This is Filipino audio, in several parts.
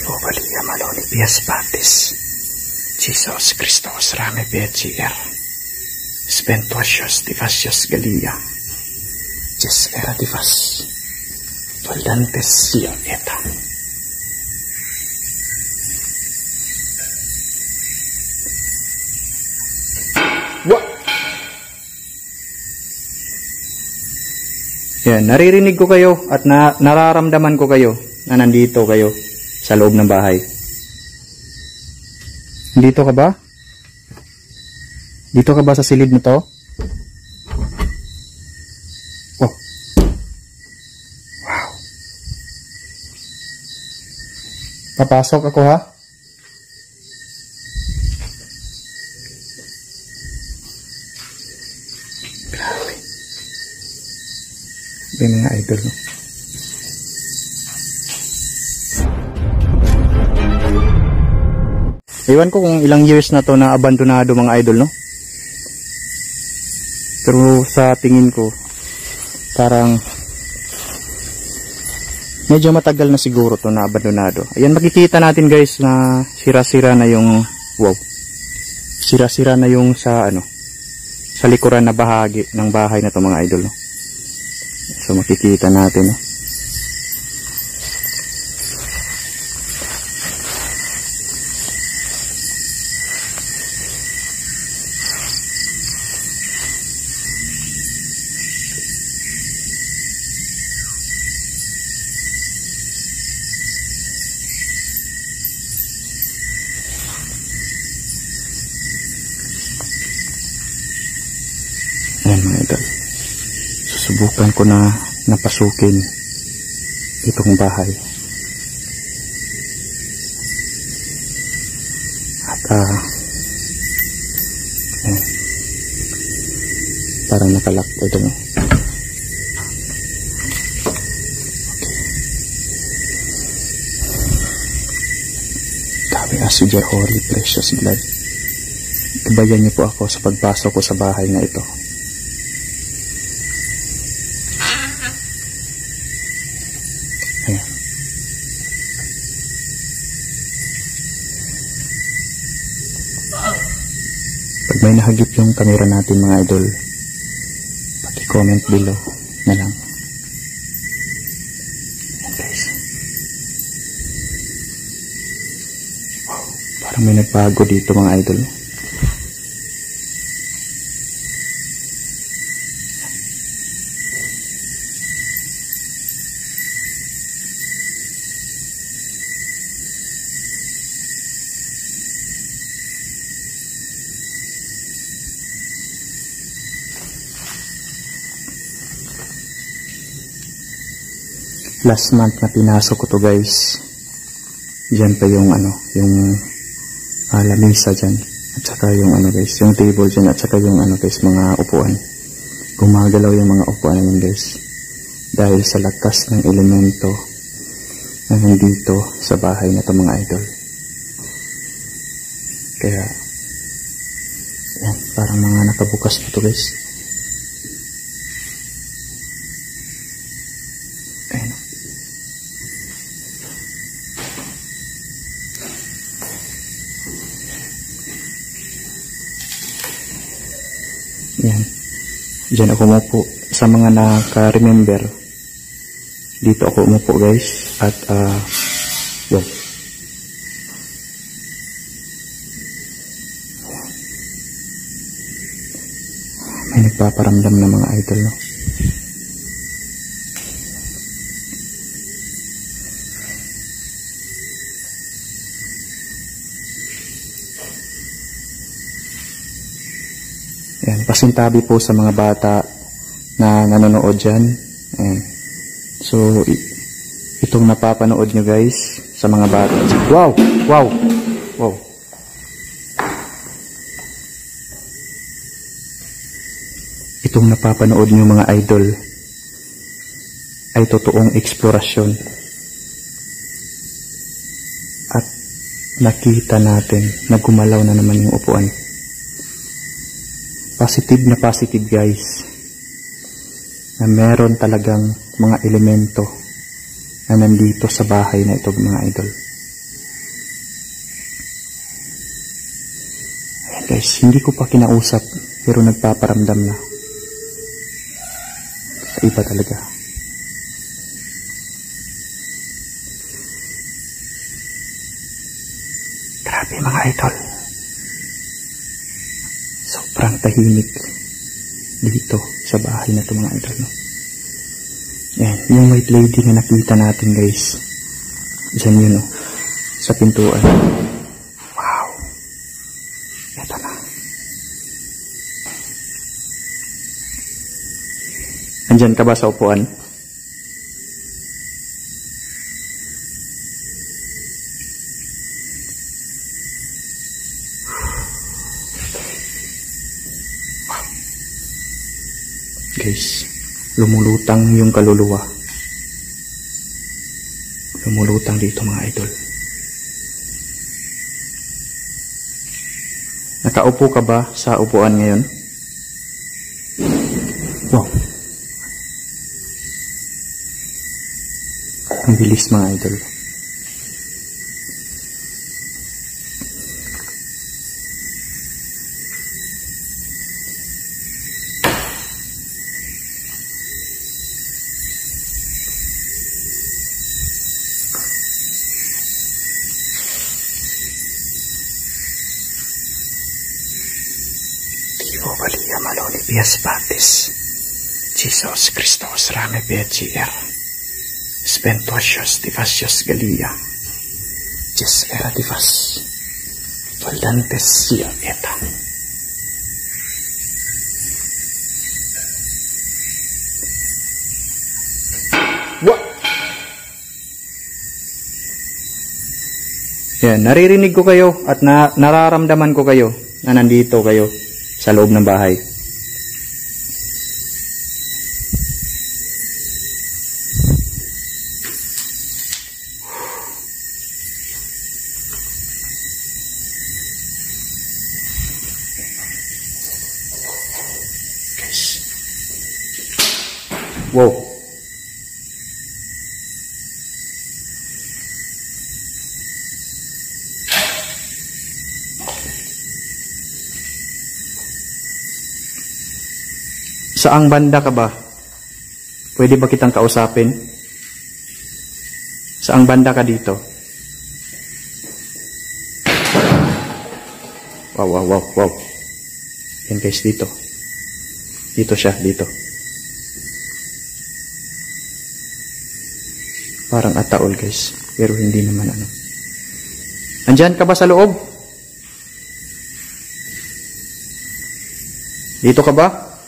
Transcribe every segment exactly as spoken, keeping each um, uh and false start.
Ovalia maloni pias batis. Jesus Christos rame piacier. Spentuasios divasios galia. Jes era divas. Voldantes sio eta. What? Yan, naririnig ko kayo at na, nararamdaman ko kayo na nandito kayo sa loob ng bahay. Dito ka ba? Dito ka ba sa silid na to? Oh. Wow. Papasok ako ha? Grabe. May mga idol, no? Ewan ko kung ilang years na to na abandonado mga idol, no? Pero sa tingin ko parang medyo matagal na siguro to na abandonado. Ayan, makikita natin guys na sira-sira na yung wow. Sira-sira na yung sa ano, sa likuran na bahagi ng bahay na to mga idol, no? So makikita natin, no? Ayan mga idol, susubukan ko na napasukin itong bahay at ah uh, ayan, parang nakalak ito, no? Okay. Kabi aso your holy precious blood, gabayan niyo po ako sa pagpasok ko sa bahay na ito. Ayan. Pag may nahagip yung camera natin mga idol, paki-comment below na lang. Ayan guys. Wow, parang may nagbago dito mga idol. Last month na pinasok ko to guys. Diyan pa yung ano, yung uh, lamisa dyan. At saka yung ano guys, yung table dyan. At saka yung ano guys, mga upuan. Gumagalaw yung mga upuan na yun guys. Dahil sa lakas ng elemento na nandito sa bahay na to mga idol. Kaya, yan, parang mga nakabukas na to guys. Yan. Diyan ako umupo. Sa mga naka-remember, dito ako umupo guys. At, uh, yun. May nagpaparamdam na mga idol, no? Ayan, pasintabi po sa mga bata na nanonood dyan. Ayan. So, itong napapanood nyo guys, sa mga bata. Wow! Wow! Wow! Itong napapanood nyo mga idol, ay totoong eksplorasyon. At nakita natin na gumalaw na naman yung upuan. Positive na positive guys, na meron talagang mga elemento na nandito sa bahay na ito mga idol. Guys, hindi ko pa kinausap, pero nagpaparamdam na. Iba talaga. Grabe mga idol. Sobrang tahimik dito sa bahay na ito mga idol. No? Yan, yung white lady na nakita natin guys. Diyan yun, no? Sa pintuan. Wow. Ito na. Andyan ka ba sa upuan? Guys, lumulutang yung kaluluwa. Lumulutang dito mga idol. Nakaupo ka ba sa upuan ngayon? Wow. Ang bilis mga idol. Divo Valia Maloni Pias Baptis Jesus Christos Rame Piacier Spentosios Divasios Galia Jes Era Divas Valdantes Sia Eta. What? Yan, naririnig ko kayo at na, nararamdaman ko kayo na nandito kayo sa loob ng bahay. Guys. Wow. Saang banda ka ba? Pwede ba kitang kausapin? Saang banda ka dito? Wow, wow, wow, wow. Yan guys, dito. Dito siya, dito. Parang ataol guys, pero hindi naman ano. Andyan ka ba sa loob? Dito ka ba?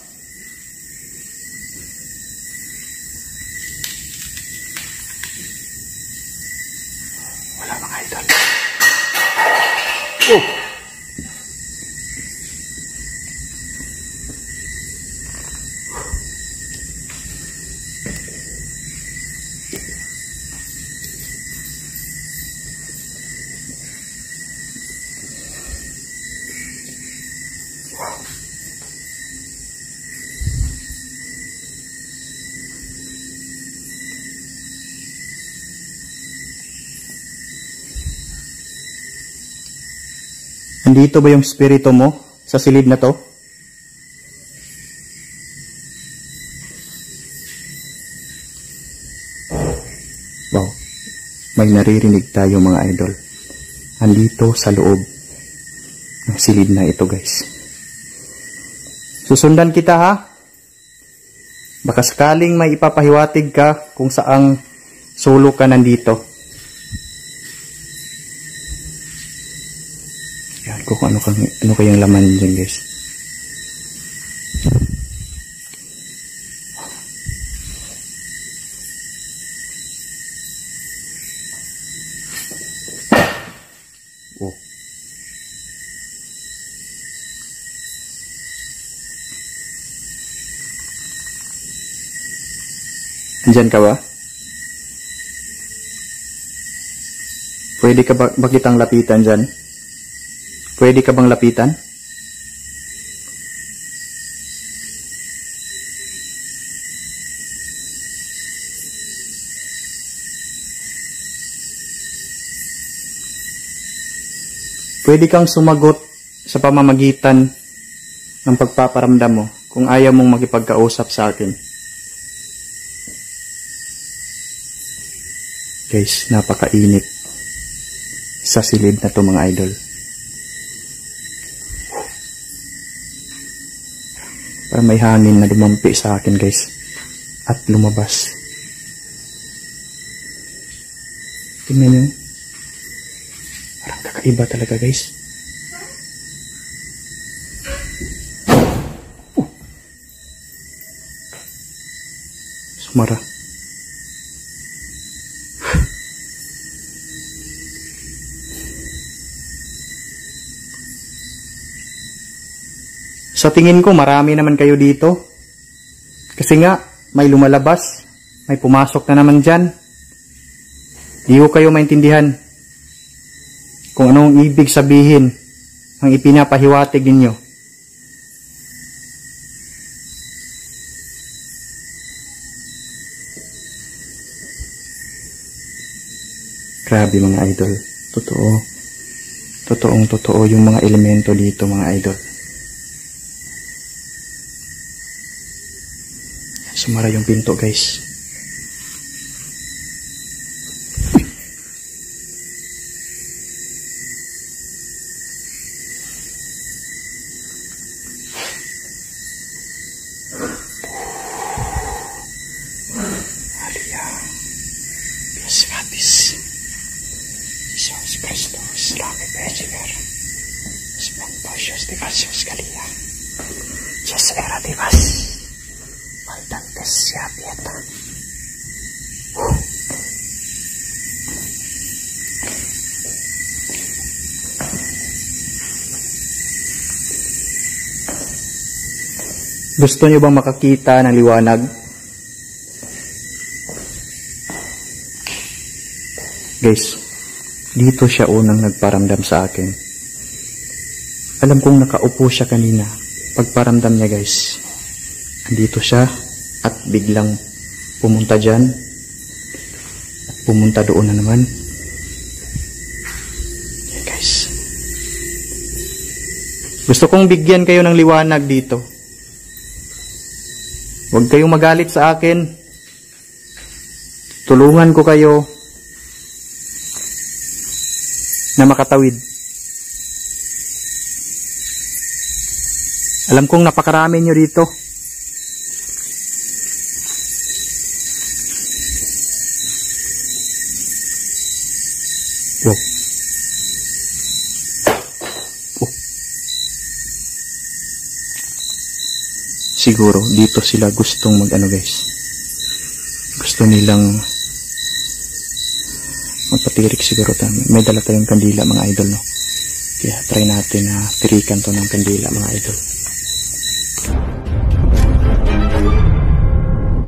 Oh. Wow. Andito ba yung spirito mo sa silid na to? Wow. May naririnig tayo mga idol. Andito sa loob ng silid na ito guys. Susundan kita ha. Baka sakaling may ipapahiwatig ka kung saang sulok ka nandito. Yan, kung ano, kang, ano kayang laman dyan guys. Oh. Andyan ka ba? Pwede ka ba, ba kitang lapitan dyan? Pwede ka bang lapitan? Pwede kang sumagot sa pamamagitan ng pagpaparamdam mo kung ayaw mong makipagkausap sa akin. Guys, napakainit sa silid na to mga idol. Parang may hangin na lumampi sa akin guys at lumabas. Tingnan nyo. Parang kakaiba talaga guys. Oh. Sumara. Sa tingin ko, marami naman kayo dito. Kasi nga, may lumalabas. May pumasok na naman dyan. Di ko kayo maintindihan kung anong ibig sabihin ang ipinapahiwatig ninyo. Grabe mga idol. Totoo. Totoong totoo yung mga elemento dito mga idol. Sumara yung pinto guys. Hallelujah. Dios gratis. Jesus Christus, Lame Bejiver. Spon Pashos de Vasos Galia. Yes, era de Vas. Maldantes siya pieta. Gusto nyo bang makakita ng liwanag? Guys, dito siya unang nagparamdam sa akin. Alam kong nakaupo siya kanina. Pagparamdam niya guys, andito siya at biglang pumunta dyan at pumunta doon na naman. Yan guys. Gusto kong bigyan kayo ng liwanag dito. Huwag kayong magalit sa akin. Tulungan ko kayo na makatawid. Alam kong napakarami nyo dito. Wow. Oh. Siguro dito sila gustong mag ano guys. Gusto nilang magpatirik siguro tayo. May dala tayong kandila mga idol no. Kaya try natin na tirikan to ng kandila mga idol.